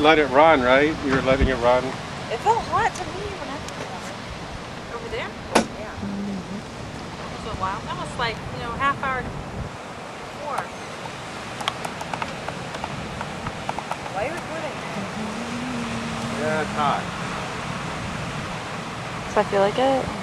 let it run, right? You were letting it run. It felt hot to me when I put it on. Over there? Yeah. That was a while. That was like, half hour before. Why are you recording? Yeah, it's hot. Does that feel like it?